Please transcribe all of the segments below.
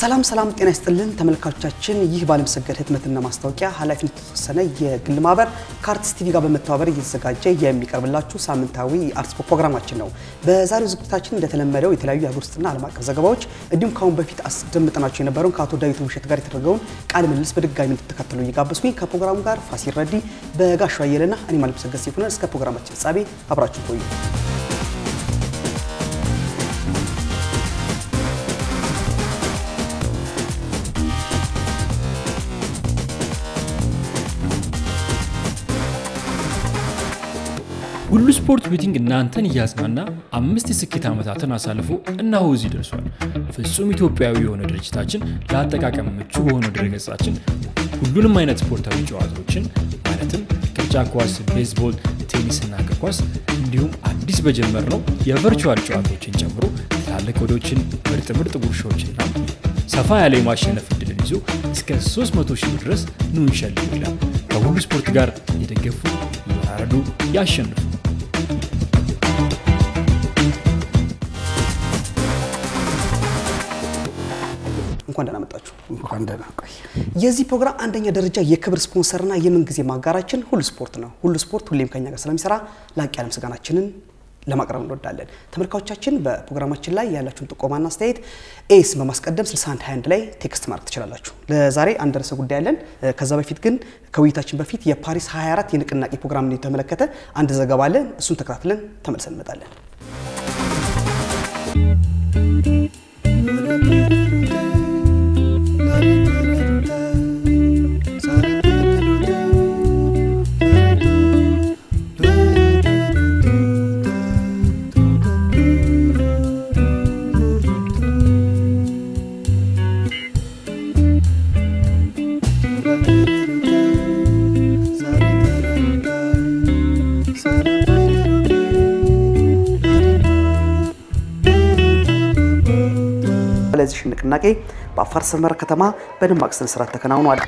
ሰላም ጤና ይስጥልን ተመልካቾቻችን ይህ ባለምሰገድ ህትመትና ማስታወቂያ ኃላፊነቱ የተወሰነ የግል ማህበር ካርትስ ቲቪ ጋር በመተባበር እየተዘጋጀ የሚቀርብላችሁ ሳምንታዊ አርትስፖርት ፕሮግራማችን ነው። በዛሬው ዝግጅታችን እንደተለመደው የተለያዩ የሀገር ውስጥና ዓለም አቀፍ ዘገባዎች እንዲሁም ካሁን በፊት አስደምጠናችሁ የነበረውን ከአቶ ዳዊት ውብሸት ጋር የተደረገውን ቃለ ምልልስ በድጋሚ እንድትከታተሉ እየጋበዝኩኝ ከፕሮግራሙ ጋር ፋሲል ረዲ በጋሻ አየለና እኔ ባለምሰገድ ሲሆን እስከ ፕሮግራማችን ፍጻሜ አብራችሁ ቆዩ። ሁሉ ስፖርት ቤቲንግ እናንተን ያዝናና 5 የስኬት ዓመታትን አሳልፎ እነሆ እዚህ ደርሷል። ፍጹም ኢትዮጵያዊ የሆነ ድርጅታችን ለአጠቃቀም ምቹ በሆነ ድረገጻችን ሁሉንም አይነት ስፖርታዊ ጨዋታዎችን ማለትም ቅርጫት ኳስ፣ ቤዝቦል፣ ቴኒስና እግር ኳስ እንዲሁም አዲስ በጀመርነው የቨርቹዋል ጨዋታዎችን ጨምሮ ትላልቅ ወዶችን ምርጥ ጉርሻዎችና ሰፋ ያለ የማሸነፍ ዕድልን ይዞ እስከ 300,000 ድረስ ኑ እንሸልም ይላል። ከሁሉ ስፖርት ጋር የደገፉ ይወራረዱ ያሸንፉ። እንኳን ደህና መጣችሁ። እንኳን ደህና ቆይ። የዚህ ፕሮግራም አንደኛ ደረጃ የክብር ስፖንሰርና የምንጊዜ ማጋራችን ሁሉ ስፖርት ነው። ሁሉ ስፖርት ሁሌም ከኛ ጋር ስለሚሰራ ላቅ ያለ ምስጋናችንን ለማቅረብ እንወዳለን። ተመልካቾቻችን በፕሮግራማችን ላይ ያላችሁን ጥቆማና አስተያየት ኤስ በማስቀደም 6121 ላይ ቴክስት ማድረግ ትችላላችሁ። ለዛሬ አንድ ርዕሰ ጉዳይ አለን። ከዛ በፊት ግን ከውይይታችን በፊት የፓሪስ 24 የንቅናቄ ፕሮግራምን የተመለከተ አንድ ዘገባ አለ። እሱን ተከታትለን ተመልሰን እንመጣለን። ለዚህ ንቅናቄ በአፋር ሰመራ ከተማ በደማቅ ስነ ስርዓት ተከናውኗል።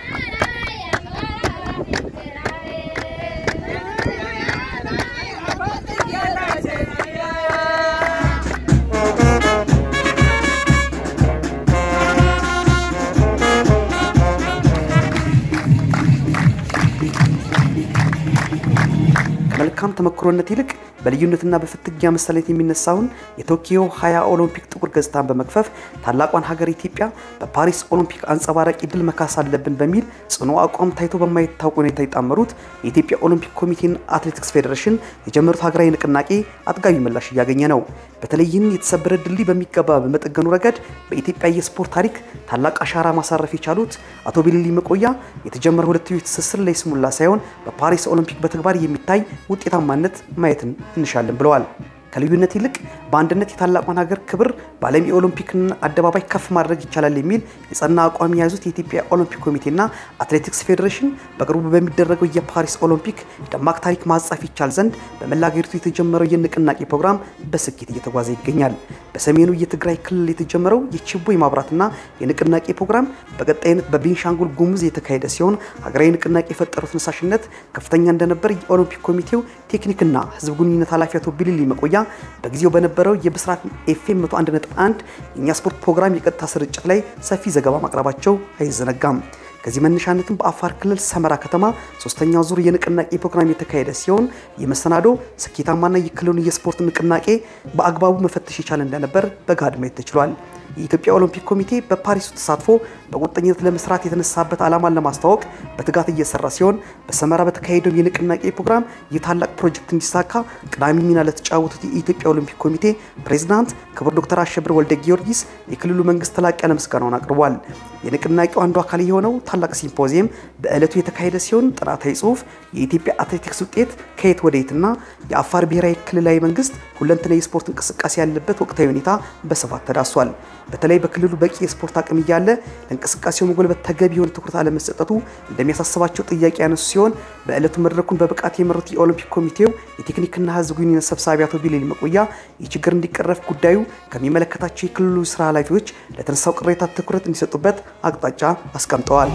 መልካም ተመክሮነት ይልቅ በልዩነትና በፍትጊያ መሰለት የሚነሳውን የቶኪዮ 20 ኦሎምፒክ ጥቁር ገጽታን በመክፈፍ ታላቋን ሀገር ኢትዮጵያ በፓሪስ ኦሎምፒክ አንጸባራቂ ድል መካስ አለብን በሚል ጽኑ አቋም ታይቶ በማይታወቅ ሁኔታ የጣመሩት የኢትዮጵያ ኦሎምፒክ ኮሚቴና አትሌቲክስ ፌዴሬሽን የጀመሩት ሀገራዊ ንቅናቄ አጥጋቢ ምላሽ እያገኘ ነው። በተለይም የተሰበረ ድልድይ በሚገባ በመጠገኑ ረገድ በኢትዮጵያ የስፖርት ታሪክ ታላቅ አሻራ ማሳረፍ የቻሉት አቶ ቢልሊ መቆያ የተጀመረው ሁለትዮሽ ትስስር ለይስሙላ ሳይሆን በፓሪስ ኦሎምፒክ በተግባር የሚታይ ውጤታማነት ማየትን እንሻለን ብለዋል። ከልዩነት ይልቅ በአንድነት የታላቋን ሀገር ክብር በዓለም የኦሎምፒክን አደባባይ ከፍ ማድረግ ይቻላል የሚል የጸና አቋም የያዙት የኢትዮጵያ ኦሎምፒክ ኮሚቴና አትሌቲክስ ፌዴሬሽን በቅርቡ በሚደረገው የፓሪስ ኦሎምፒክ ደማቅ ታሪክ ማጻፍ ይቻል ዘንድ በመላ ሀገሪቱ የተጀመረው የንቅናቄ ፕሮግራም በስኬት እየተጓዘ ይገኛል። በሰሜኑ የትግራይ ክልል የተጀመረው የችቦ የማብራትና የንቅናቄ ፕሮግራም በቀጣይነት በቤንሻንጉል ጉሙዝ የተካሄደ ሲሆን ሀገራዊ ንቅናቄ የፈጠረው ተነሳሽነት ከፍተኛ እንደነበር የኦሎምፒክ ኮሚቴው ቴክኒክና ህዝብ ግንኙነት ኃላፊ አቶ ቢልሊ መቆያ በጊዜው በነበረው የብስራት ኤፍኤም 101.1 የኛ ስፖርት ፕሮግራም የቀጥታ ስርጭት ላይ ሰፊ ዘገባ ማቅረባቸው አይዘነጋም። ከዚህ መነሻነትም በአፋር ክልል ሰመራ ከተማ 3ኛው ዙር የንቅናቄ ፕሮግራም የተካሄደ ሲሆን የመሰናዶ ስኬታማና የክልሉን የስፖርት ንቅናቄ በአግባቡ መፈተሽ ይቻል እንደነበር በጋድ ማየት ተችሏል። የኢትዮጵያ ኦሎምፒክ ኮሚቴ በፓሪስ ተሳትፎ በቁርጠኝነት ለመስራት የተነሳበት ዓላማን ለማስተዋወቅ በትጋት እየሰራ ሲሆን በሰመራ በተካሄደው የንቅናቄ ፕሮግራም የታላቅ ፕሮጀክት እንዲሳካ ቀዳሚ ሚና ለተጫወቱት የኢትዮጵያ ኦሎምፒክ ኮሚቴ ፕሬዝዳንት ክቡር ዶክተር አሸብር ወልደ ጊዮርጊስ የክልሉ መንግስት ተላቅ ያለ ምስጋናውን አቅርቧል። የንቅናቄው አንዱ አካል የሆነው ታላቅ ሲምፖዚየም በእለቱ የተካሄደ ሲሆን ጥናታዊ ጽሑፍ የኢትዮጵያ አትሌቲክስ ውጤት ከየት ወዴትና የአፋር ብሔራዊ ክልላዊ መንግስት ሁለንተናዊ የስፖርት እንቅስቃሴ ያለበት ወቅታዊ ሁኔታ በስፋት ተዳስሷል። በተለይ በክልሉ በቂ የስፖርት አቅም እያለ ለእንቅስቃሴው መጎልበት ተገቢ የሆነ ትኩረት አለመሰጠቱ እንደሚያሳስባቸው ጥያቄ ያነሱ ሲሆን በእለቱ መድረኩን በብቃት የመሩት የኦሎምፒክ ኮሚቴው የቴክኒክና ህዝብ ግንኙነት ሰብሳቢ አቶ ቢልሊ መቆያ የችግር እንዲቀረፍ ጉዳዩ ከሚመለከታቸው የክልሉ ስራ ኃላፊዎች ለተነሳው ቅሬታ ትኩረት እንዲሰጡበት አቅጣጫ አስቀምጠዋል።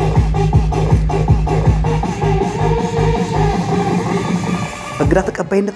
በግራ ተቀባይነትና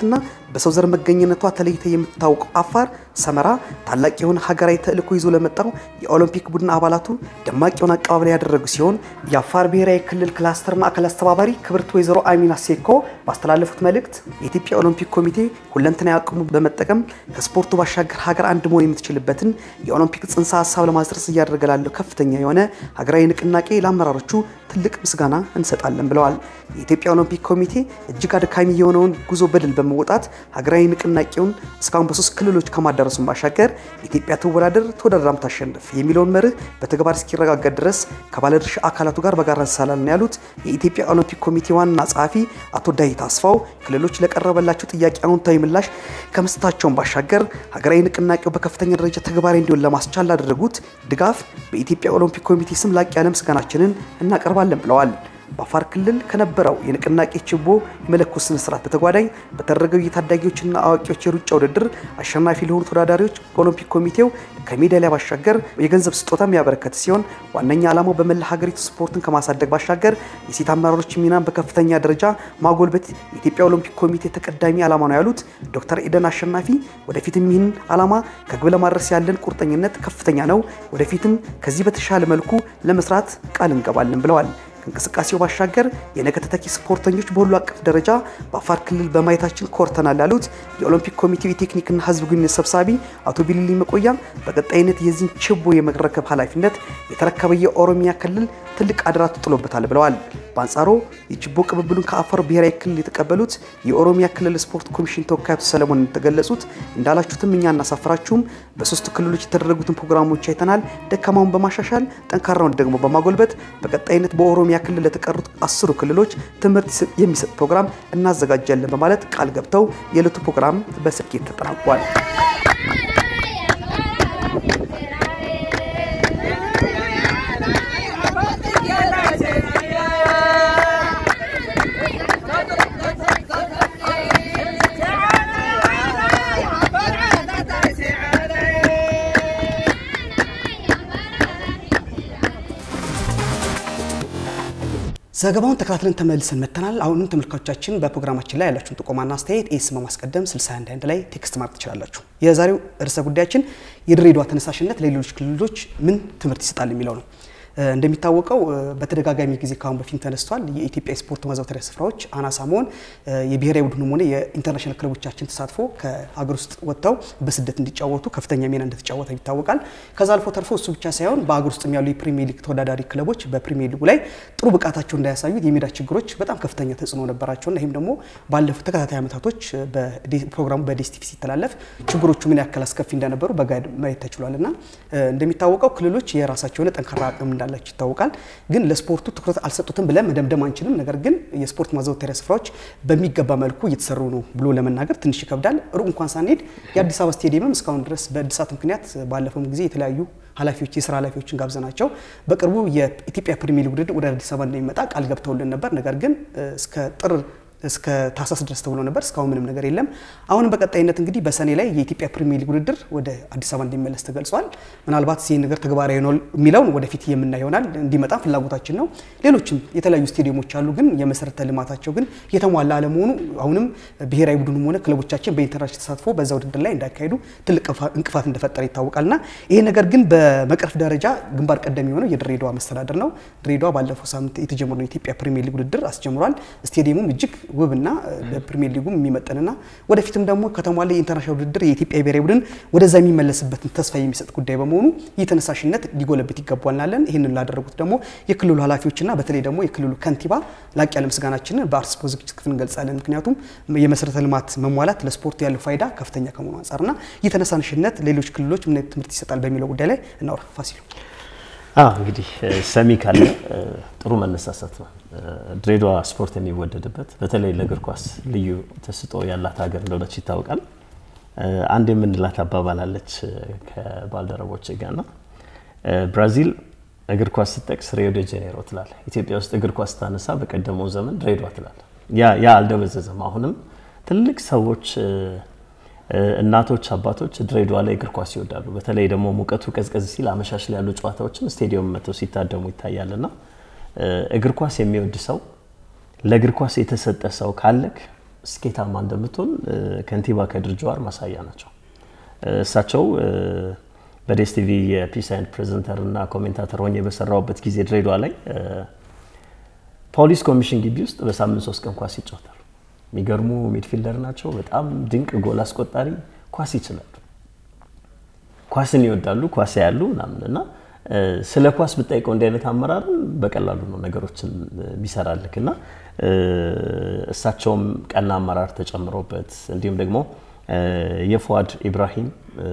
በሰው ዘር መገኘነቷ ተለይተ የምታውቀው አፋር ሰመራ ታላቅ የሆነ ሀገራዊ ተልዕኮ ይዞ ለመጣው የኦሎምፒክ ቡድን አባላቱ ደማቅ የሆነ አቀባበል ያደረጉ ሲሆን የአፋር ብሔራዊ ክልል ክላስተር ማዕከል አስተባባሪ ክብርት ወይዘሮ አሚና ሴኮ ባስተላለፉት መልእክት የኢትዮጵያ ኦሎምፒክ ኮሚቴ ሁለንተናዊ አቅሙን በመጠቀም ከስፖርቱ ባሻገር ሀገር አንድ መሆን የምትችልበትን የኦሎምፒክ ጽንሰ ሐሳብ ለማስረጽ እያደረገ ላለው ከፍተኛ የሆነ ሀገራዊ ንቅናቄ ለአመራሮቹ ትልቅ ምስጋና እንሰጣለን ብለዋል። የኢትዮጵያ ኦሎምፒክ ኮሚቴ እጅግ አድካሚ የሆነውን ጉዞ በድል በመወጣት ሀገራዊ ንቅናቄውን እስካሁን በ3 ክልሎች ከማዳረሱን ባሻገር ኢትዮጵያ ተወዳደር ተወዳድራም ታሸንፍ የሚለውን መርህ በተግባር እስኪረጋገጥ ድረስ ከባለድርሻ አካላቱ ጋር በጋራ እንሰራለን ያሉት የኢትዮጵያ ኦሎምፒክ ኮሚቴ ዋና ጸሐፊ አቶ ዳዊት አስፋው ክልሎች ለቀረበላቸው ጥያቄ አዎንታዊ ምላሽ ከመስጠታቸው ባሻገር ሀገራዊ ንቅናቄው በከፍተኛ ደረጃ ተግባራዊ እንዲሆን ለማስቻል ላደረጉት ድጋፍ በኢትዮጵያ ኦሎምፒክ ኮሚቴ ስም ላቅ ያለ ምስጋናችንን እናቀርባለን ብለዋል። በአፋር ክልል ከነበረው የንቅናቄ ችቦ የመለኮስ ስነ ስርዓት በተጓዳኝ በተደረገው የታዳጊዎችና አዋቂዎች የሩጫ ውድድር አሸናፊ ለሆኑ ተወዳዳሪዎች ኦሎምፒክ ኮሚቴው ከሜዳሊያ ባሻገር የገንዘብ ስጦታም ያበረከተ ሲሆን ዋነኛ ዓላማው በመላ ሀገሪቱ ስፖርትን ከማሳደግ ባሻገር የሴት አመራሮች ሚናን በከፍተኛ ደረጃ ማጎልበት የኢትዮጵያ ኦሎምፒክ ኮሚቴ ተቀዳሚ ዓላማ ነው ያሉት ዶክተር ኤደን አሸናፊ ወደፊትም ይህን ዓላማ ከግብ ለማድረስ ያለን ቁርጠኝነት ከፍተኛ ነው፣ ወደፊትም ከዚህ በተሻለ መልኩ ለመስራት ቃል እንገባለን ብለዋል። እንቅስቃሴው ባሻገር የነገ ተተኪ ስፖርተኞች በሁሉ አቀፍ ደረጃ በአፋር ክልል በማየታችን ኮርተናል ያሉት የኦሎምፒክ ኮሚቴው የቴክኒክና ህዝብ ግንኙነት ሰብሳቢ አቶ ቢልሊ መቆያ በቀጣይነት የዚህን ችቦ የመረከብ ኃላፊነት የተረከበ የኦሮሚያ ክልል ትልቅ አደራ ተጥሎበታል ብለዋል። በአንጻሩ የችቦ ቅብብሉን ከአፋር ብሔራዊ ክልል የተቀበሉት የኦሮሚያ ክልል ስፖርት ኮሚሽን ተወካዩ ሰለሞን ተገለጹት እንዳላችሁትም እኛ እናሳፍራችሁም በ3 ክልሎች የተደረጉትን ፕሮግራሞች አይተናል። ደካማውን በማሻሻል ጠንካራውን ደግሞ በማጎልበት በቀጣይነት በኦሮሚያ ክልል ለተቀሩት 10 ክልሎች ትምህርት የሚሰጥ ፕሮግራም እናዘጋጃለን በማለት ቃል ገብተው የዕለቱ ፕሮግራም በስኬት ተጠናቋል። ዘገባውን ተከታትለን ተመልሰን መተናል። አሁንም ተመልካቾቻችን በፕሮግራማችን ላይ ያላችሁን ጥቆማና አስተያየት ኤስ በማስቀደም 61 ላይ ቴክስት ማድረግ ትችላላችሁ። የዛሬው ርዕሰ ጉዳያችን የድሬዳዋ ተነሳሽነት ለሌሎች ክልሎች ምን ትምህርት ይሰጣል የሚለው ነው። እንደሚታወቀው በተደጋጋሚ ጊዜ ካሁን በፊት ተነስቷል። የኢትዮጵያ ስፖርት ማዘውተሪያ ስፍራዎች አናሳ መሆን የብሔራዊ ቡድኑም ሆነ የኢንተርናሽናል ክለቦቻችን ተሳትፎ ከሀገር ውስጥ ወጥተው በስደት እንዲጫወቱ ከፍተኛ ሚና እንደተጫወተ ይታወቃል። ከዛ አልፎ ተርፎ እሱ ብቻ ሳይሆን በሀገር ውስጥ ያሉ የፕሪሚየር ሊግ ተወዳዳሪ ክለቦች በፕሪሚየር ሊጉ ላይ ጥሩ ብቃታቸው እንዳያሳዩ የሜዳ ችግሮች በጣም ከፍተኛ ተጽዕኖ ነበራቸውና ይሄም ደግሞ ባለፉት ተከታታይ ዓመታቶች በፕሮግራሙ በዲስቲቪ ሲተላለፍ ችግሮቹ ምን ያክል አስከፊ እንደነበሩ በጋድ ማየት ተችሏልና እንደሚታወቀው ክልሎች የራሳቸው የሆነ ጠንካራ አቅም እንዳላችሁ ይታወቃል። ግን ለስፖርቱ ትኩረት አልሰጡትም ብለን መደምደም አንችልም። ነገር ግን የስፖርት ማዘውተሪያ ስፍራዎች በሚገባ መልኩ እየተሰሩ ነው ብሎ ለመናገር ትንሽ ይከብዳል። ሩቅ እንኳን ሳንሄድ የአዲስ አበባ ስቴዲየም እስካሁን ድረስ በእድሳት ምክንያት ባለፈው ጊዜ የተለያዩ ኃላፊዎች የሥራ ኃላፊዎችን ጋብዘናቸው በቅርቡ የኢትዮጵያ ፕሪሚየር ሊግ ውድድር ወደ አዲስ አበባ እንደሚመጣ ቃል ገብተውልን ነበር። ነገር ግን እስከ ታህሳስ ድረስ ተብሎ ነበር። እስካሁን ምንም ነገር የለም። አሁን በቀጣይነት እንግዲህ በሰኔ ላይ የኢትዮጵያ ፕሪሚየር ሊግ ውድድር ወደ አዲስ አበባ እንደሚመለስ ተገልጿል። ምናልባት ይሄ ነገር ተግባራዊ ነው የሚለውን ወደፊት የምናየው ይሆናል። እንዲመጣ ፍላጎታችን ነው። ሌሎችም የተለያዩ ስቴዲየሞች አሉ፣ ግን የመሰረተ ልማታቸው ግን የተሟላ አለመሆኑ አሁንም ብሔራዊ ቡድኑም ሆነ ክለቦቻችን በኢንተርናሽናል ተሳትፎ በዛ ውድድር ላይ እንዳይካሄዱ ትልቅ እንቅፋት እንደፈጠረ ይታወቃልና ይሄ ነገር ግን በመቅረፍ ደረጃ ግንባር ቀደም የሆነው የድሬዳዋ መስተዳድር ነው። ድሬዳዋ ባለፈው ሳምንት የተጀመረው የኢትዮጵያ ፕሪሚየር ሊግ ውድድር አስጀምሯል። ስቴዲየሙም እጅግ ውብና በፕሪሚየር ሊጉም የሚመጥንና ወደፊትም ደግሞ ከተሟላ የኢንተርናሽናል ውድድር የኢትዮጵያ ብሔራዊ ቡድን ወደዛ የሚመለስበትን ተስፋ የሚሰጥ ጉዳይ በመሆኑ የተነሳሽነት ሊጎለበት ይገባዋልናለን። ይሄንን ላደረጉት ደግሞ የክልሉ ኃላፊዎችና በተለይ ደግሞ የክልሉ ከንቲባ ላቅ ያለ ምስጋናችንን በአርትስፖ ዝግጅት ክፍል እንገልጻለን። ምክንያቱም የመሰረተ ልማት መሟላት ለስፖርት ያለው ፋይዳ ከፍተኛ ከመሆኑ አንፃርና የተነሳሽነት ሌሎች ክልሎች ምን ትምህርት ይሰጣል በሚለው ጉዳይ ላይ እናወራ። ፋሲሉ እንግዲህ ሰሚ ካለ ጥሩ መነሳሳት ነው። ድሬዳዋ ስፖርት የሚወደድበት በተለይ ለእግር ኳስ ልዩ ተስጦ ያላት ሀገር እንደሆነች ይታወቃል። አንድ የምንላት አባባል አለች ከባልደረቦች ጋርና ብራዚል እግር ኳስ ስትጠቅስ ሪዮ ደ ጄኔሮ ትላለች። ኢትዮጵያ ውስጥ እግር ኳስ ታነሳ በቀደመው ዘመን ድሬዳዋ ትላለች። ያ አልደበዘዘም። አሁንም ትልቅ ሰዎች እናቶች አባቶች ድሬዳዋ ላይ እግር ኳስ ይወዳሉ። በተለይ ደግሞ ሙቀቱ ቀዝቀዝ ሲል አመሻሽ ላይ ያሉ ጨዋታዎችን ስቴዲየም መተው ሲታደሙ ይታያልና እግር ኳስ የሚወድ ሰው ለእግር ኳስ የተሰጠ ሰው ካለክ ስኬታማ እንደምትሆን ከንቲባ ከድር ጀዋር ማሳያ ናቸው። እሳቸው በዴስ ቲቪ የፒስ ኤንድ ፕሬዘንተር እና ኮሜንታተር ሆኜ በሰራውበት ጊዜ ድሬዳዋ ላይ ፖሊስ ኮሚሽን ግቢ ውስጥ በሳምንት 3 ቀን ኳስ ይጫወታሉ። የሚገርሙ ሚድፊልደር ናቸው። በጣም ድንቅ ጎል አስቆጣሪ፣ ኳስ ይችላሉ፣ ኳስን ይወዳሉ፣ ኳስ ያያሉ ምናምንና ስለ ኳስ ብትጠይቀው እንደ አይነት አመራርን በቀላሉ ነው ነገሮችን ቢሰራልክና እሳቸውም ቀና አመራር ተጨምሮበት እንዲሁም ደግሞ የፉአድ ኢብራሂም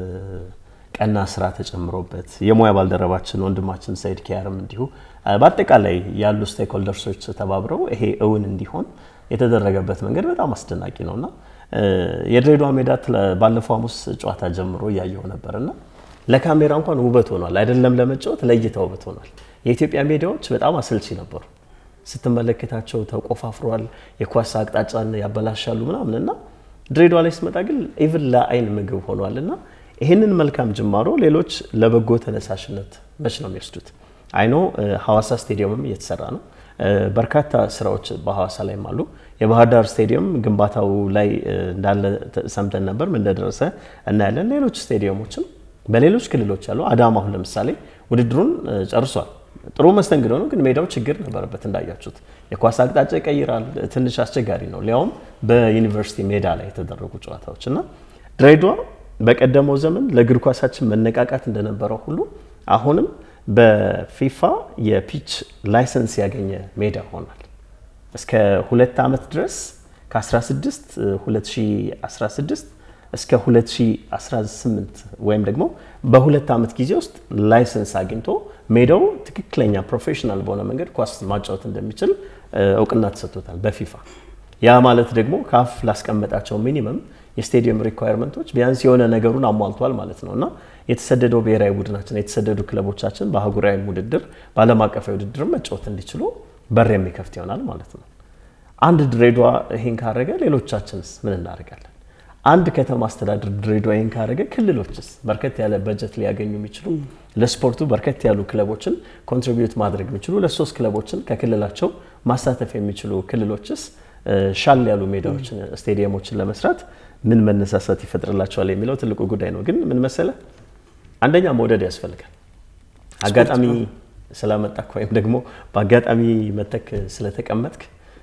ቀና ስራ ተጨምሮበት የሙያ ባልደረባችን ወንድማችን ሰይድ ኪያርም እንዲሁ በአጠቃላይ ያሉ ስቴክሆልደርሶች ተባብረው ይሄ እውን እንዲሆን የተደረገበት መንገድ በጣም አስደናቂ ነውና የድሬዳዋ ሜዳ ባለፈው ሐሙስ ጨዋታ ጀምሮ ያየው ነበርና ለካሜራ እንኳን ውበት ሆኗል አይደለም ለመጫወት ለእይታ ውበት ሆኗል። የኢትዮጵያ ሜዳዎች በጣም አሰልቺ ነበሩ። ስትመለከታቸው ተቆፋፍሯል፣ የኳስ አቅጣጫን ያበላሻሉ ምናምንና ድሬዳዋ ላይ ስመጣ ግን ኢቭን ለአይን ምግብ ሆኗልና ይሄንን መልካም ጅማሮ ሌሎች ለበጎ ተነሳሽነት መች ነው የሚወስዱት? አይኖ ሐዋሳ ስቴዲየምም እየተሰራ ነው። በርካታ ስራዎች በሐዋሳ ላይም አሉ። የባህር ዳር ስቴዲየም ግንባታው ላይ እንዳለ ሰምተን ነበር፣ ምን እንደደረሰ እናያለን። ሌሎች ስቴዲየሞችም በሌሎች ክልሎች አሉ። አዳማ አሁን ለምሳሌ ውድድሩን ጨርሷል። ጥሩ መስተንግዶ ነው፣ ግን ሜዳው ችግር ነበረበት እንዳያችሁት። የኳስ አቅጣጫ ይቀይራል፣ ትንሽ አስቸጋሪ ነው። ሊያውም በዩኒቨርሲቲ ሜዳ ላይ የተደረጉ ጨዋታዎችና ድሬዳዋ በቀደመው ዘመን ለእግር ኳሳችን መነቃቃት እንደነበረው ሁሉ አሁንም በፊፋ የፒች ላይሰንስ ያገኘ ሜዳ ሆኗል። እስከ 2 ዓመት ድረስ ከ16 2016 እስከ 2018 ወይም ደግሞ በ2 ዓመት ጊዜ ውስጥ ላይሰንስ አግኝቶ ሜዳው ትክክለኛ ፕሮፌሽናል በሆነ መንገድ ኳስ ማጫወት እንደሚችል እውቅና ተሰጥቶታል በፊፋ። ያ ማለት ደግሞ ካፍ ላስቀመጣቸው ሚኒመም የስቴዲየም ሪኳየርመንቶች ቢያንስ የሆነ ነገሩን አሟልቷል ማለት ነውና የተሰደደው ብሔራዊ ቡድናችን የተሰደዱ ክለቦቻችን በአህጉራዊ ውድድር በዓለም አቀፋዊ ውድድር መጫወት እንዲችሉ በር የሚከፍት ይሆናል ማለት ነው። አንድ ድሬዳዋ ይሄን ካረገ ሌሎቻችንስ ምን እናደርጋለን? አንድ ከተማ አስተዳደር ድሬዳዋ ይሄን ካረገ ክልሎችስ በርከት ያለ በጀት ሊያገኙ የሚችሉ ለስፖርቱ በርከት ያሉ ክለቦችን ኮንትሪቢዩት ማድረግ የሚችሉ ለሶስት ክለቦችን ከክልላቸው ማሳተፍ የሚችሉ ክልሎችስ ሻል ያሉ ሜዳዎችን ስቴዲየሞችን ለመስራት ምን መነሳሳት ይፈጥርላቸዋል የሚለው ትልቁ ጉዳይ ነው። ግን ምን መሰለ አንደኛ መውደድ ያስፈልጋል። አጋጣሚ ስለመጣክ ወይም ደግሞ በአጋጣሚ መተክ ስለተቀመጥክ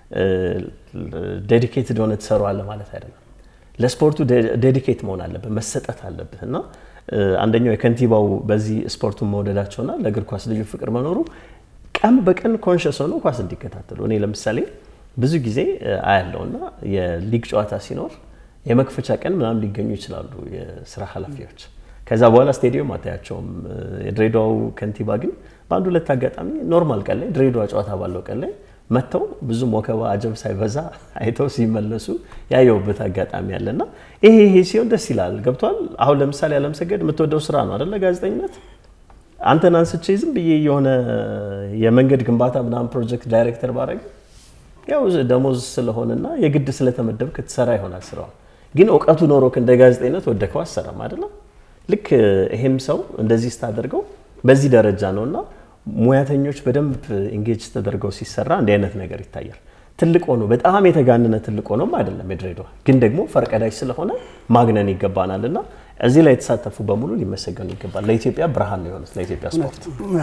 ዴዲኬትድ ሆነ ተሰራዋለህ ማለት አይደለም። ለስፖርቱ ዴዲኬት መሆን አለበት፣ መሰጠት አለበትና አንደኛው የከንቲባው በዚህ ስፖርቱን መውደዳቸውና ለእግር ኳስ ልዩ ፍቅር መኖሩ ቀን በቀን ኮንሺየስ ሆነው ኳስ እንዲከታተሉ እኔ ለምሳሌ ብዙ ጊዜ አያለውና የሊግ ጨዋታ ሲኖር የመክፈቻ ቀን ምናምን ሊገኙ ይችላሉ የስራ ኃላፊዎች። ከዛ በኋላ ስቴዲየም አታያቸውም። የድሬዳዋው ከንቲባ ግን በአንድ ሁለት አጋጣሚ ኖርማል ቀን ላይ ድሬዳዋ ጨዋታ ባለው ቀን ላይ መተው ብዙ ወከባ አጀብ ሳይበዛ አይተው ሲመለሱ ያየውበት አጋጣሚ ያለና ይሄ ሲሆን ደስ ይላል። ገብቷል? አሁን ለምሳሌ አለምሰገድ የምትወደው ስራ ነው አይደለ? ጋዜጠኝነት። አንተን አንስቼ ዝም ብዬ የሆነ የመንገድ ግንባታ ምናምን ፕሮጀክት ዳይሬክተር ባረግ ያው ደሞዝ ስለሆነና የግድ ስለተመደብክ ትሰራ ይሆናል ስራው። ግን ዕውቀቱ ኖሮክ እንደ ጋዜጠኝነት ወደከው አሰራም አይደለም? ልክ ይሄም ሰው እንደዚህ ስታደርገው በዚህ ደረጃ ነውና ሙያተኞች በደንብ ኢንጌጅ ተደርገው ሲሰራ እንደ አይነት ነገር ይታያል። ትልቅ ሆኖ በጣም የተጋነነ ትልቅ ሆኖም አይደለም የድሬዳዋ፣ ግን ደግሞ ፈርቀዳጅ ስለሆነ ማግነን ይገባናልና እዚህ ላይ የተሳተፉ በሙሉ ሊመሰገኑ ይገባል። ለኢትዮጵያ ብርሃን ነው የሆኑት ለኢትዮጵያ ስፖርት።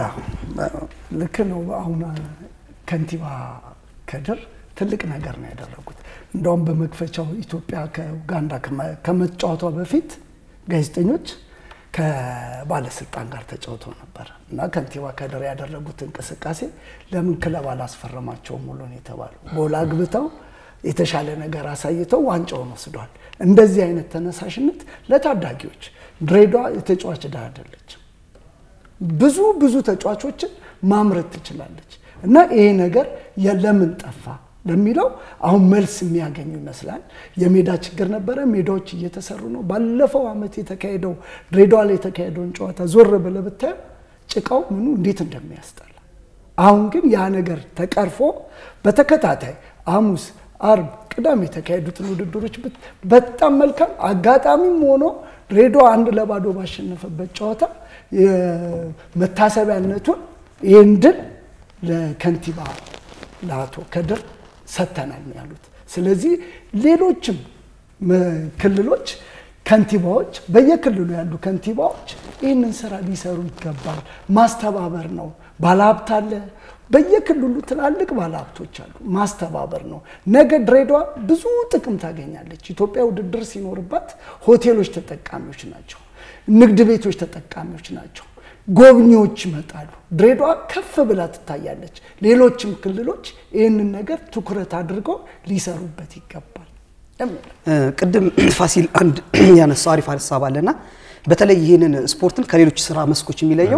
ልክ ነው። አሁን ከንቲባ ከድር ትልቅ ነገር ነው ያደረጉት። እንደውም በመክፈቻው ኢትዮጵያ ከኡጋንዳ ከመጫወቷ በፊት ጋዜጠኞች ከባለስልጣን ጋር ተጫውተው ነበር እና ከንቲባ ከድር ያደረጉት እንቅስቃሴ ለምን ክለብ አላስፈረማቸውም ሙሉ ነው የተባለው። ጎል አግብተው የተሻለ ነገር አሳይተው ዋንጫውን ወስደዋል። እንደዚህ አይነት ተነሳሽነት ለታዳጊዎች ድሬዳዋ የተጫዋች ዕዳ አይደለችም። ብዙ ተጫዋቾችን ማምረት ትችላለች እና ይሄ ነገር ለምን ጠፋ ለሚለው አሁን መልስ የሚያገኙ ይመስላል። የሜዳ ችግር ነበረ፣ ሜዳዎች እየተሰሩ ነው። ባለፈው አመት የተካሄደው ድሬዳዋ ላይ የተካሄደውን ጨዋታ ዞር ብለህ ብታየው ጭቃው ምኑ እንዴት እንደሚያስጠላ። አሁን ግን ያ ነገር ተቀርፎ በተከታታይ ሐሙስ፣ አርብ፣ ቅዳሜ የተካሄዱትን ውድድሮች በጣም መልካም አጋጣሚም ሆኖ ድሬዳዋ 1-0 ባሸነፈበት ጨዋታ መታሰቢያነቱን ይሄን ድል ለከንቲባ ለአቶ ከድር ሰተናል ነው ያሉት። ስለዚህ ሌሎችም ክልሎች ከንቲባዎች በየክልሉ ያሉ ከንቲባዎች ይህንን ስራ ሊሰሩ ይገባል። ማስተባበር ነው። ባለሀብት አለ፣ በየክልሉ ትላልቅ ባለሀብቶች አሉ። ማስተባበር ነው። ነገ ድሬዳዋ ብዙ ጥቅም ታገኛለች። ኢትዮጵያ ውድድር ሲኖርባት ሆቴሎች ተጠቃሚዎች ናቸው፣ ንግድ ቤቶች ተጠቃሚዎች ናቸው፣ ጎብኚዎች ይመጣሉ። ድሬዳዋ ከፍ ብላ ትታያለች። ሌሎችም ክልሎች ይህንን ነገር ትኩረት አድርገው ሊሰሩበት ይገባል። ቅድም ፋሲል አንድ ያነሳው አሪፍ ሐሳብ አለና በተለይ ይሄንን ስፖርትን ከሌሎች ስራ መስኮች የሚለየው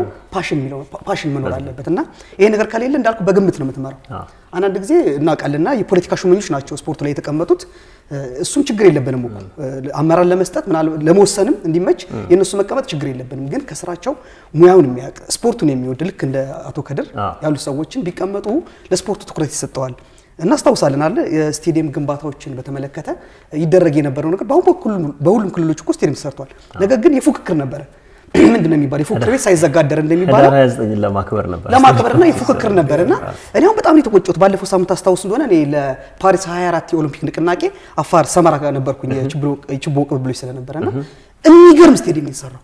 ፓሽን መኖር አለበትና ይሄ ነገር ከሌለ እንዳልኩ በግምት ነው የምትመራው። አንዳንድ ጊዜ እናውቃለና የፖለቲካ ሹመኞች ናቸው ስፖርቱ ላይ የተቀመጡት። እሱም ችግር የለብንም እኮ አመራር ለመስጠት ለመወሰንም እንዲመች የነሱ መቀመጥ ችግር የለብንም። ግን ከስራቸው ሙያውን የሚያውቅ ስፖርቱን የሚወድ ልክ እንደ አቶ ከድር ያሉ ሰዎችን ቢቀመጡ ለስፖርቱ ትኩረት ይሰጠዋል። እናስታውሳለን አለ የስቴዲየም ግንባታዎችን በተመለከተ ይደረግ የነበረው ነገር በሁሉም ክልሎች እኮ ስቴዲየም ተሰርቷል። ነገር ግን የፉክክር ነበር። ምንድነው የሚባለው የፉክክር ቤት ሳይዘጋደር እንደሚባለው ህዳር 29 ለማክበርና የፉክክር ነበርና እኔ አሁን በጣም የተቆጨሁት ባለፈው ሳምንት አስታውስ እንደሆነ እኔ ለፓሪስ 24 የኦሎምፒክ ንቅናቄ አፋር ሰመራ ጋር ነበርኩኝ የችቦ ቅብብሎች ስለነበረና የሚገርም ስቴዲየም የተሰራው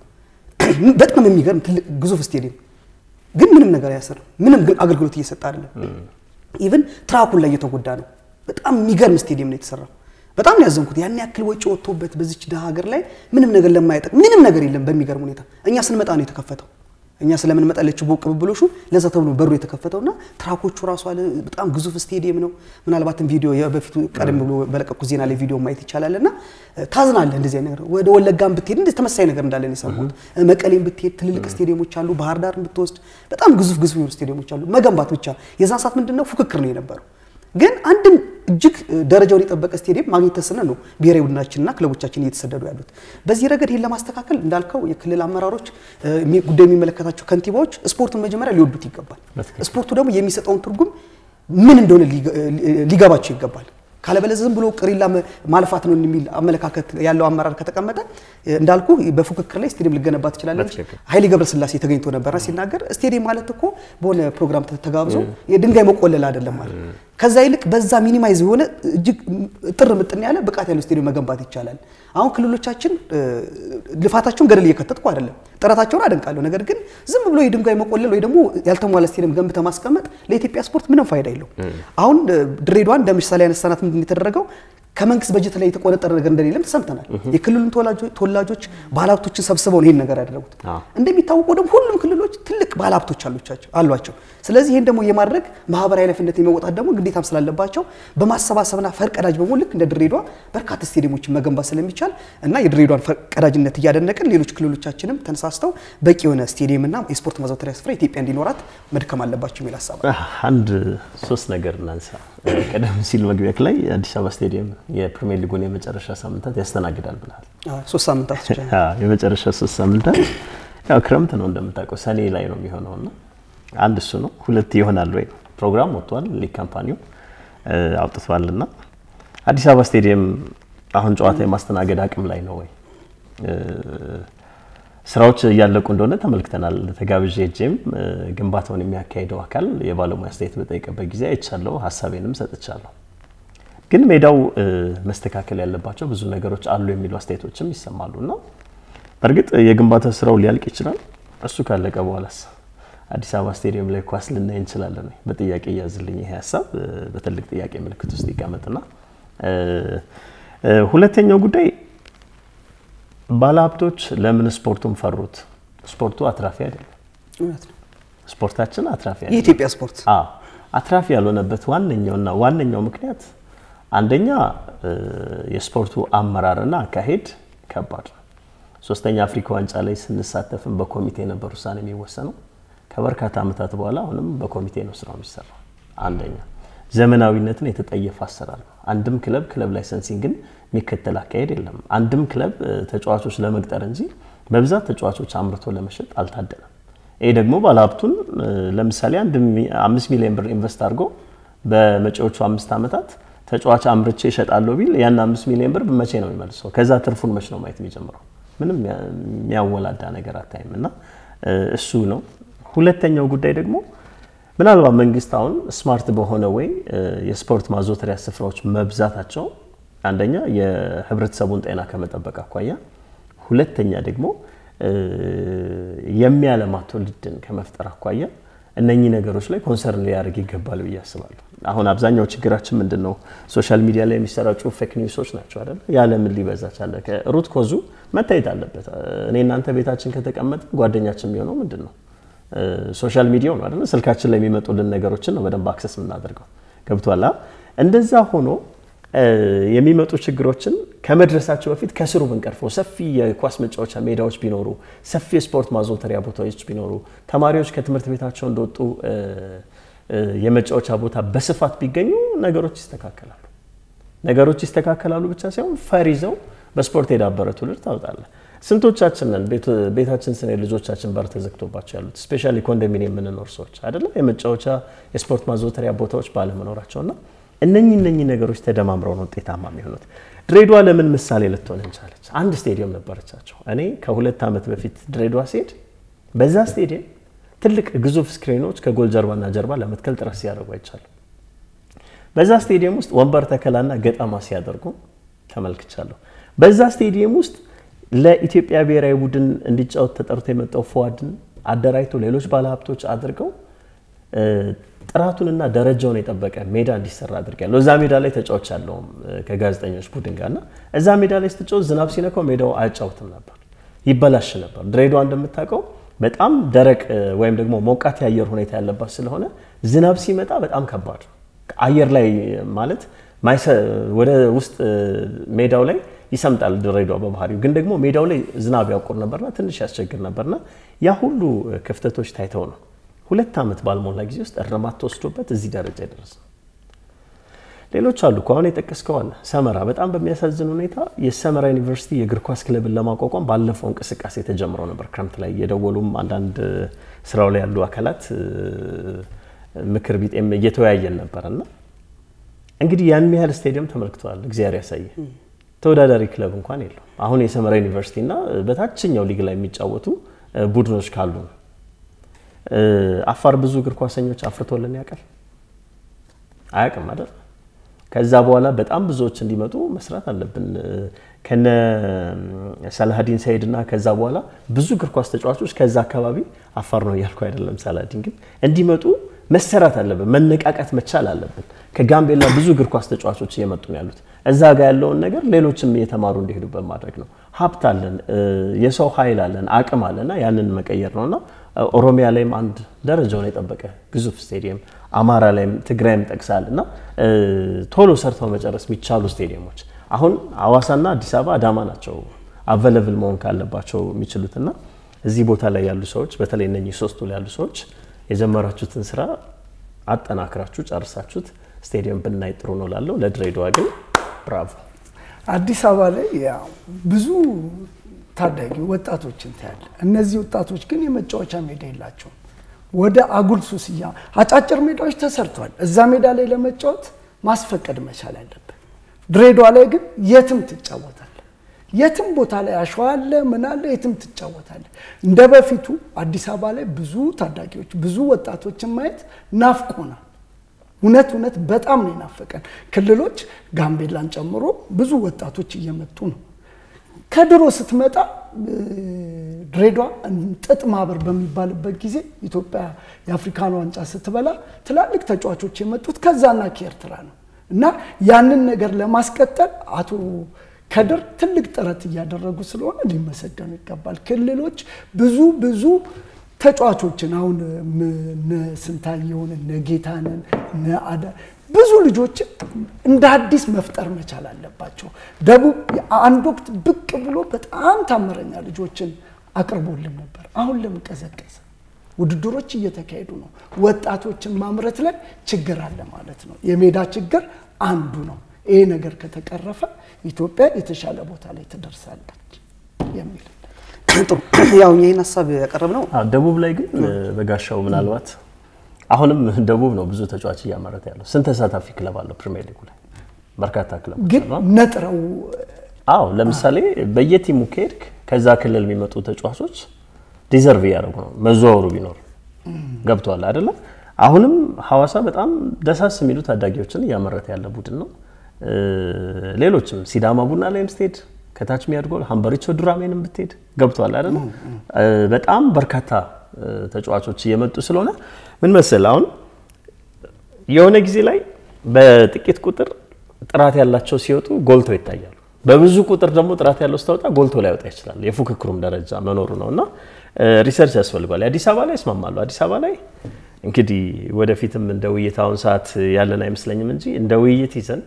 በጣም የሚገርም ትልቅ ግዙፍ ስቴዲየም ግን ምንም ነገር አያሰራም። ምንም ግን አገልግሎት እየሰጠ አይደለም። ኢቭን ትራኩን ላይ የተጎዳ ነው። በጣም የሚገርም ስቴዲየም ነው የተሰራው። በጣም ያዘንኩት ያን ያክል ወጪ ወጥቶበት በዚች ደሃ ሀገር ላይ ምንም ነገር ለማይጠቅ ምንም ነገር የለም። በሚገርም ሁኔታ እኛ ስንመጣ ነው የተከፈተው። እኛ ስለምን መጣለች ቦቅብብሎሹ ለዛ ተብሎ በሩ የተከፈተውና ትራኮቹ ራሱ አለ በጣም ግዙፍ ስቴዲየም ነው። ምናልባትም ቪዲዮ በፊቱ ቀደም ብሎ በለቀቁ ዜና ላይ ቪዲዮ ማየት ይቻላልና ታዝናለህ። እንደዚህ አይነት ነገር ወደ ወለጋም ብትሄድ እንደዚህ ተመሳሳይ ነገር እንዳለ ነው የሰማሁት። መቀሌም ብትሄድ ትልልቅ ስቴዲየሞች አሉ። ባህር ዳርም ብትወስድ በጣም ግዙፍ ስቴዲየሞች አሉ። መገንባት ብቻ የዛን ሰዓት ምንድነው ፉክክር ነው የነበረው። ግን አንድም እጅግ ደረጃውን የጠበቀ ስቴዲየም ማግኘት ተስነን ነው ብሔራዊ ቡድናችንና ክለቦቻችን እየተሰደዱ ያሉት። በዚህ ረገድ ይሄን ለማስተካከል እንዳልከው የክልል አመራሮች ጉዳይ የሚመለከታቸው ከንቲባዎች ስፖርቱን መጀመሪያ ሊወዱት ይገባል። ስፖርቱ ደግሞ የሚሰጠውን ትርጉም ምን እንደሆነ ሊገባቸው ይገባል። ካለበለዚያ ዝም ብሎ ቅሪላ ማልፋት ነው የሚል አመለካከት ያለው አመራር ከተቀመጠ እንዳልኩ በፉክክር ላይ ስቴዲየም ሊገነባ ይችላል። ኃይሌ ገብረስላሴ ተገኝቶ ነበርና ሲናገር ስቴዲየም ማለት እኮ በሆነ ፕሮግራም ተጋብዞ የድንጋይ መቆለል አይደለም ማለት ከዛ ይልቅ በዛ ሚኒማይዝ የሆነ እጅግ ጥር ምጥን ያለ ብቃት ያለው ስቴዲየም መገንባት ይቻላል። አሁን ክልሎቻችን ልፋታቸውን ገደል እየከተትኩ አይደለም፣ ጥረታቸውን አደንቃለሁ። ነገር ግን ዝም ብሎ የድንጋይ መቆለል ወይ ደግሞ ያልተሟላ ስቴዲየም ገንብተ ማስቀመጥ ለኢትዮጵያ ስፖርት ምንም ፋይዳ የለውም። አሁን ድሬዳዋ እንደምሳሌ ያነሳናት ምንድነው የተደረገው? ከመንግስት በጀት ላይ የተቆነጠረ ነገር እንደሌለም ተሰምተናል። የክልሉን ተወላጆች ባለሀብቶችን ሰብስበው ይሄን ነገር ያደረጉት። እንደሚታወቀው ደግሞ ሁሉም ክልሎች ትልቅ ባለሀብቶች አሏቸው። ስለዚህ ይሄን ደግሞ የማድረግ ማህበራዊ ኃላፊነት የሚወጣት ደግሞ ግዴታም ስላለባቸው በማሰባሰብና ፈርቀዳጅ በመሆን ልክ እንደ ድሬዳዋ በርካታ ስቴዲየሞችን መገንባት ስለሚቻል እና የድሬዳዋን ፈርቀዳጅነት እያደነቅን ሌሎች ክልሎቻችንም ተነሳስተው በቂ የሆነ ስቴዲየምና የስፖርት ማዘውተሪያ ስፍራ ኢትዮጵያ እንዲኖራት መድከም አለባቸው የሚል ሐሳብ አንድ ሶስት ነገር እናንሳ። ቀደም ሲል መግቢያ ላይ አዲስ አበባ ስቴዲየም የፕሪሚየር ሊጉን የመጨረሻ ሳምንታት ያስተናግዳል ብለሃል። 3 ሳምንታት ብቻ የመጨረሻ 3 ሳምንታት ያው ክረምት ነው እንደምታውቀው ሰኔ ላይ ነው የሚሆነውና አንድ እሱ ነው። ሁለት ይሆናል ወይ ፕሮግራም ወጥቷል። ሊግ ካምፓኒው አውጥቷልና አዲስ አበባ ስቴዲየም አሁን ጨዋታ የማስተናገድ አቅም ላይ ነው ወይ? ስራዎች እያለቁ እንደሆነ ተመልክተናል። ተጋብዤ ጄም ግንባታውን የሚያካሂደው አካል የባለሙያ አስተያየት በጠየቀበት ጊዜ አይቻለሁ፣ ሐሳቤንም ሰጥቻለሁ። ግን ሜዳው መስተካከል ያለባቸው ብዙ ነገሮች አሉ የሚሉ አስተያየቶችም ይሰማሉና በርግጥ የግንባታ ስራው ሊያልቅ ይችላል። እሱ ካለቀ በኋላስ አዲስ አበባ ስቴዲየም ላይ ኳስ ልናይ እንችላለን ወይ? በጥያቄ ያዝልኝ ይሄ ሐሳብ በትልቅ ጥያቄ ምልክት ውስጥ ይቀመጥና ሁለተኛው ጉዳይ ባለሀብቶች ለምን ስፖርቱን ፈሩት? ስፖርቱ አትራፊ አይደለም። እውነት ነው። ስፖርታችን አትራፊ አይደለም። የኢትዮጵያ ስፖርት አትራፊ ያልሆነበት ዋነኛው ምክንያት አንደኛ የስፖርቱ አመራርና አካሄድ ከባድ ነው። ሶስተኛ አፍሪካ ዋንጫ ላይ ስንሳተፍም በኮሚቴ ነበር ውሳኔ የሚወሰነው። ከበርካታ ዓመታት በኋላ አሁንም በኮሚቴ ነው ስራው የሚሰራው። አንደኛ ዘመናዊነትን የተጠየፈ አሰራር ነው። አንድም ክለብ ላይሰንሲንግን የሚከተል አካሄድ የለም። አንድም ክለብ ተጫዋቾች ለመቅጠር እንጂ በብዛት ተጫዋቾች አምርቶ ለመሸጥ አልታደለም። ይሄ ደግሞ ባለሀብቱን ለምሳሌ 5 ሚሊዮን ብር ኢንቨስት አድርጎ በመጪዎቹ 5 ዓመታት ተጫዋች አምርቼ እሸጣለሁ ቢል ያን 5 ሚሊዮን ብር በመቼ ነው የሚመልሰው? ከዛ ትርፉን መቼ ነው ማየት የሚጀምረው? ምንም የሚያወላዳ ነገር አታይምና እሱ ነው። ሁለተኛው ጉዳይ ደግሞ ምናልባት መንግስት አሁን ስማርት በሆነ ወይ የስፖርት ማዘውተሪያ ስፍራዎች መብዛታቸው አንደኛ የህብረተሰቡን ጤና ከመጠበቅ አኳያ ሁለተኛ ደግሞ የሚያለማ ትውልድን ከመፍጠር አኳያ እነኚህ ነገሮች ላይ ኮንሰርን ሊያደርግ ይገባል ብዬ አስባለሁ። አሁን አብዛኛው ችግራችን ምንድነው? ሶሻል ሚዲያ ላይ የሚሰራጩ ፌክ ኒውሶች ናቸው አይደል? ያለምን ሊበዛ ቻለ። ከሩት ኮዙ መታየት አለበት። እኔ እናንተ ቤታችን ከተቀመጠ ጓደኛችን የሚሆነው ምንድነው? ሶሻል ሚዲያው ነው አይደል? ስልካችን ላይ የሚመጡልን ነገሮችን ነው በደንብ አክሰስ የምናደርገው። ገብቷላ? እንደዛ ሆኖ የሚመጡ ችግሮችን ከመድረሳቸው በፊት ከስሩ ብንቀርፈው ሰፊ የኳስ መጫወቻ ሜዳዎች ቢኖሩ ሰፊ ስፖርት ማዘውተሪያ ቦታዎች ቢኖሩ ተማሪዎች ከትምህርት ቤታቸው እንደወጡ የመጫወቻ ቦታ በስፋት ቢገኙ ነገሮች ይስተካከላሉ ብቻ ሳይሆን ፈሪዘው በስፖርት የዳበረ ትውልድ ታውጣለ። ስንቶቻችንን ቤታችን ስነ ልጆቻችን በር ተዘግቶባቸው ያሉት ስፔሻሊ ኮንዶሚኒየም የምንኖር ሰዎች አይደለ? የመጫወቻ የስፖርት ማዘውተሪያ ቦታዎች ባለመኖራቸውና እነኚህ ነገሮች ተደማምረው ነው ውጤታማ የሚሆኑት። ድሬዳዋ ለምን ምሳሌ ልትሆን እንቻለች? አንድ ስቴዲየም ነበረቻቸው። እኔ ከ2 ዓመት በፊት ድሬዳዋ ሲሄድ በዛ ስቴዲየም ትልቅ ግዙፍ ስክሪኖች ከጎል ጀርባና ጀርባ ለመትከል ጥረት ሲያደርጉ አይቻለሁ። በዛ ስቴዲየም ውስጥ ወንበር ተከላና ገጠማ ሲያደርጉ ተመልክቻለሁ። በዛ ስቴዲየም ውስጥ ለኢትዮጵያ ብሔራዊ ቡድን እንዲጫወት ተጠርቶ የመጣው ፏድን አደራይቶ ሌሎች ባለሀብቶች አድርገው ጥራቱንና ደረጃውን የጠበቀ ሜዳ እንዲሰራ አድርጋለሁ። እዛ ሜዳ ላይ ተጫውቻለሁ ከጋዜጠኞች ቡድን ጋርና እዛ ሜዳ ላይ ስትጫወት ዝናብ ሲነካው ሜዳው አያጫውትም ነበር፣ ይበላሽ ነበር። ድሬዳዋ እንደምታውቀው በጣም ደረቅ ወይም ደግሞ ሞቃት የአየር ሁኔታ ያለባት ስለሆነ ዝናብ ሲመጣ በጣም ከባድ ነው። አየር ላይ ማለት ወደ ውስጥ ሜዳው ላይ ይሰምጣል ድሬዳዋ በባህሪው፣ ግን ደግሞ ሜዳው ላይ ዝናብ ያቆር ነበርና ትንሽ ያስቸግር ነበርና ያ ሁሉ ክፍተቶች ታይተው ነው 2 ዓመት ባልሞላ ጊዜ ውስጥ እርማት ተወስዶበት እዚህ ደረጃ ይደርሳል። ሌሎች አሉ አሁን የጠቀስከው አለ ሰመራ። በጣም በሚያሳዝን ሁኔታ የሰመራ ዩኒቨርሲቲ የእግር ኳስ ክለብን ለማቋቋም ባለፈው እንቅስቃሴ ተጀምሮ ነበር። ክረምት ላይ የደወሉም አንዳንድ ስራው ላይ ያሉ አካላት ምክር ቢጤም እየተወያየን ነበርና እንግዲህ ያን ያህል ስቴዲየም ተመልክቷል። እግዚአብሔር ያሳየ ተወዳዳሪ ክለብ እንኳን የለው። አሁን የሰመራ ዩኒቨርሲቲና በታችኛው ሊግ ላይ የሚጫወቱ ቡድኖች ካሉ አፋር ብዙ እግር ኳሰኞች አፍርቶልን ያውቃል? አያውቅም አይደል? ከዛ በኋላ በጣም ብዙዎች እንዲመጡ መስራት አለብን። ከነ ሰላሃዲን ሰይድና ከዛ በኋላ ብዙ እግር ኳስ ተጫዋቾች ከዛ አካባቢ አፋር ነው ያልኩ አይደለም፣ ሰላሃዲን ግን እንዲመጡ መሰራት አለብን፣ መነቃቃት መቻል አለብን። ከጋምቤላ ብዙ እግር ኳስ ተጫዋቾች እየመጡ ነው ያሉት። እዛ ጋር ያለውን ነገር ሌሎችም እየተማሩ እንዲሄዱበት ማድረግ ነው። ሀብት አለን፣ የሰው ኃይል አለን፣ አቅም አለና ያንን መቀየር ነውና ኦሮሚያ ላይም አንድ ደረጃውን የጠበቀ ግዙፍ ስቴዲየም፣ አማራ ላይም ትግራይም ጠቅሳልና ቶሎ ሰርተው መጨረስ የሚቻሉ ስቴዲየሞች አሁን ሐዋሳና አዲስ አበባ አዳማ ናቸው አቬለብል መሆን ካለባቸው የሚችሉትና እዚህ ቦታ ላይ ያሉ ሰዎች በተለይ እነኚህ ሶስቱ ላይ ያሉ ሰዎች የጀመራችሁትን ስራ አጠናክራችሁ ጨርሳችሁት ስቴዲየም ብናይ ጥሩ ነው ላለው። ለድሬዳዋ ግን ብራቮ። አዲስ አበባ ላይ ያው ብዙ ታዳጊ ወጣቶችን ታያለ። እነዚህ ወጣቶች ግን የመጫወቻ ሜዳ የላቸውም። ወደ አጉል ሱስያ አጫጭር ሜዳዎች ተሰርተዋል። እዛ ሜዳ ላይ ለመጫወት ማስፈቀድ መቻል አለበት። ድሬዳዋ ላይ ግን የትም ትጫወታለ። የትም ቦታ ላይ አሸዋ አለ ምን አለ የትም ትጫወታለ። እንደ በፊቱ አዲስ አበባ ላይ ብዙ ታዳጊዎች ብዙ ወጣቶችን ማየት ናፍቆናል። እውነት በጣም ነው ናፈቀን። ክልሎች ጋምቤላን ጨምሮ ብዙ ወጣቶች እየመጡ ነው። ከድሮ ስትመጣ ድሬዳዋ ጥጥ ማህበር በሚባልበት ጊዜ ኢትዮጵያ የአፍሪካን ዋንጫ ስትበላ ትላልቅ ተጫዋቾች የመጡት ከዛና ከኤርትራ ነው እና ያንን ነገር ለማስቀጠል አቶ ከድር ትልቅ ጥረት እያደረጉ ስለሆነ ሊመሰገኑ ይገባል። ክልሎች ብዙ ተጫዋቾችን አሁን ስንታየውን ነጌታንን ነአዳ ብዙ ልጆች እንደ አዲስ መፍጠር መቻል አለባቸው። ደቡብ አንድ ወቅት ብቅ ብሎ በጣም ታምረኛ ልጆችን አቅርቦልን ነበር። አሁን ለምን ቀዘቀዘ? ውድድሮች እየተካሄዱ ነው። ወጣቶችን ማምረት ላይ ችግር አለ ማለት ነው። የሜዳ ችግር አንዱ ነው። ይሄ ነገር ከተቀረፈ ኢትዮጵያ የተሻለ ቦታ ላይ ትደርሳለች የሚል ጥሩ። ያው ይሄን ሐሳብ ያቀርብነው ደቡብ ላይ ግን በጋሻው ምናልባት አሁንም ደቡብ ነው ብዙ ተጫዋች እያመረተ ያለው። ስንት ተሳታፊ ክለብ አለው ፕሪሚየር ሊግ ላይ? በርካታ ክለቦች ግን ነጥረው ለምሳሌ በየቲሙ ከሄድክ ከዛ ክልል የሚመጡ ተጫዋቾች ዲዘርቭ ያደርጉ ነው መዘዋወሩ ቢኖር ገብቷል አይደለ? አሁንም ሐዋሳ በጣም ደሳስ የሚሉ ታዳጊዎችን ያመረተ ያለ ቡድን ነው ሌሎችም ሲዳማ ቡና ላይም ስቴድ ከታች የሚያድገው ሀምበሪቾ ዱራሜንም ብትሄድ ገብቷል አይደል በጣም በርካታ ተጫዋቾች እየመጡ ስለሆነ ምን መሰል አሁን የሆነ ጊዜ ላይ በጥቂት ቁጥር ጥራት ያላቸው ሲወጡ ጎልቶ ይታያሉ በብዙ ቁጥር ደግሞ ጥራት ያለው ስታወጣ ጎልቶ ላይ ወጣ ይችላል የፉክክሩም ደረጃ መኖሩ ነውና ሪሰርች ያስፈልጋል አዲስ አበባ ላይ ይስማማሉ አዲስ አበባ ላይ እንግዲህ ወደፊትም እንደ ውይይታውን ሰዓት ያለን አይመስለኝም እንጂ እንደ ውይይት ይዘን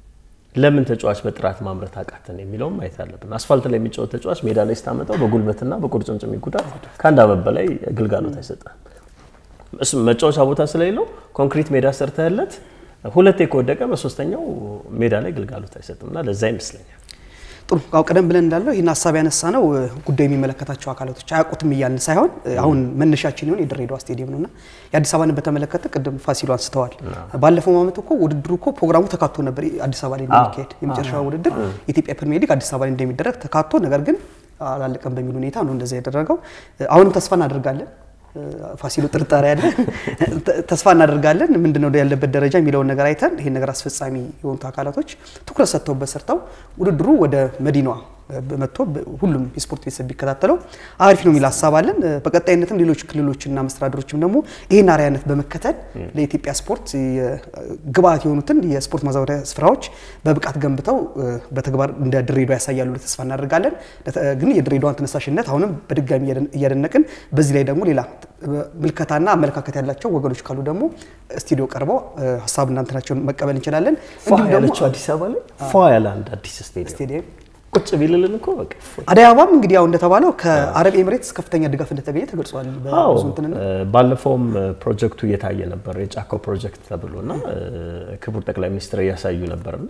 ለምን ተጫዋች በጥራት ማምረት አቃተን የሚለው ማየት አለብን አስፋልት ላይ የሚጫወት ተጫዋች ሜዳ ላይ ስታመጣው በጉልበትና በቁርጭምጭም ይጉዳት ካንዳ መበላይ ግልጋሎት አይሰጣም እሱ መጫወቻ ቦታ ስለሌለው ኮንክሪት ሜዳ ሰርተህለት ሁለቴ ከወደቀ በሶስተኛው ሜዳ ላይ ግልጋሎት አይሰጥምና ለዛ ይመስለኛል ጥሩ ቀደም ብለን እንዳለው ይሄን ሐሳብ ያነሳ ነው ጉዳይ የሚመለከታቸው አካላቶች አያውቁትም ይያልን ሳይሆን አሁን መነሻችን ይሁን የድሬዳዋ ስቴዲየም ነውና የአዲስ አበባን በተመለከተ ቅድም ፋሲሉ አንስተዋል ባለፈው ዓመት እኮ ውድድሩ እኮ ፕሮግራሙ ተካቶ ነበር አዲስ አበባ ላይ እንደሚካሄድ የመጨረሻው ውድድር የኢትዮጵያ ፕሪሚየር ሊግ አዲስ አበባ ላይ እንደሚደረግ ተካቶ ነገር ግን አላለቀም በሚል ሁኔታ ነው እንደዛ ያደረገው አሁንም ተስፋ እናደርጋለን ፋሲሉ ጥርጣሬ ያለ ተስፋ እናደርጋለን ምንድነው ያለበት ደረጃ የሚለውን ነገር አይተን ይሄን ነገር አስፈጻሚ የሆኑ አካላቶች ትኩረት ሰጥተው በሰርተው ውድድሩ ወደ መዲናዋ በመጥቶ ሁሉም የስፖርት ቤተሰብ ቢከታተለው አሪፍ ነው የሚል ሐሳብ አለን በቀጣይነትም ሌሎች ክልሎችና መስተዳድሮችም ደግሞ ይሄን አሪያነት በመከተል ለኢትዮጵያ ስፖርት ግብአት የሆኑትን የስፖርት ማዛወሪያ ስፍራዎች በብቃት ገንብተው በተግባር እንደ ድሬዳዋ ያሳያሉ ተስፋ እናደርጋለን ግን የድሬዳዋን ተነሳሽነት አሁንም በድጋሚ እያደነቅን በዚህ ላይ ደግሞ ሌላ ምልከታና አመለካከት ያላቸው ወገኖች ካሉ ደግሞ ስቱዲዮ ቀርበው ሐሳብ እናንተናቸውን መቀበል እንችላለን እንዴ ደግሞ አዲስ አበባ ላይ ፏ ያለ አንድ አዲስ ስቴዲየም ቁጭ ቢልልን እኮ በቃ አዲስ አበባም እንግዲህ ያው እንደተባለው ከአረብ ኤሚሬትስ ከፍተኛ ድጋፍ እንደተገኘ ተገልጿል በብዙ እንትንና ባለፈውም ፕሮጀክቱ እየታየ ነበር የጫካው ፕሮጀክት ተብሎና ክቡር ጠቅላይ ሚኒስትር ያሳዩ ነበርና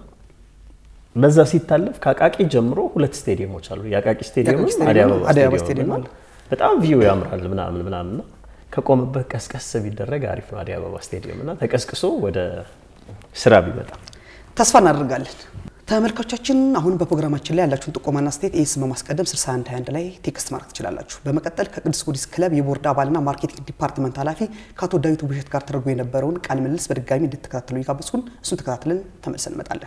በዛ ሲታለፍ ካቃቂ ጀምሮ ሁለት ስቴዲየሞች አሉ ያቃቂ ስቴዲየም አዲስ አበባ ስቴዲየም በጣም ቪው ያምራል ምናምን ከቆመበት ቀስቀስ ቢደረግ አሪፍ ነው አዲስ አበባ ስቴዲየምና ተቀስቅሶ ወደ ስራ ቢመጣ ተስፋ እናደርጋለን ተመልካቾቻችን አሁን በፕሮግራማችን ላይ ያላችሁን ጥቆማና ስቴት ኤስ በማስቀደም 6121 ላይ ቴክስት ማድረግ ትችላላችሁ በመቀጠል ከቅዱስ ጊዮርጊስ ክለብ የቦርድ አባልና ማርኬቲንግ ዲፓርትመንት ኃላፊ ከአቶ ዳዊት ውብሸት ጋር ተደርጎ የነበረውን ቃለ ምልልስ በድጋሚ እንድትከታተሉ ይጋብዙን እሱን ተከታትለን ተመልሰን እንመጣለን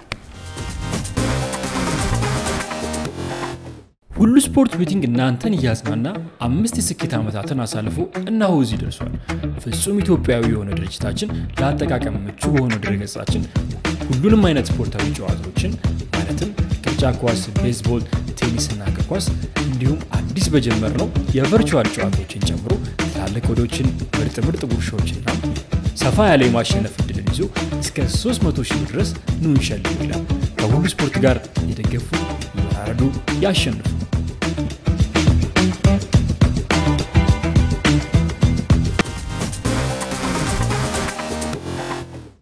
ሁሉ ስፖርት ቤቲንግ እናንተን እያዝናና 5 የስኬት ዓመታትን አሳልፎ እነሆ እዚህ ደርሷል ፍጹም ኢትዮጵያዊ የሆነ ድርጅታችን ለአጠቃቀም ምቹ በሆነ ድረገጻችን ሁሉንም አይነት ስፖርታዊ ጨዋታዎችን ማለትም ቅርጫት ኳስ ቤዝቦል ቴኒስ እና እግር ኳስ እንዲሁም አዲስ በጀመርነው የቨርቹዋል ጨዋታዎችን ጨምሮ ትላልቅ ወዶችን ምርጥ ጉርሻዎችና ሰፋ ያለ የማሸነፍ ዕድልን ይዞ እስከ 300,000 ድረስ ኑ እንሸልም ይላል ከሁሉ ስፖርት ጋር የደገፉ ያረዱ ያሸንፉ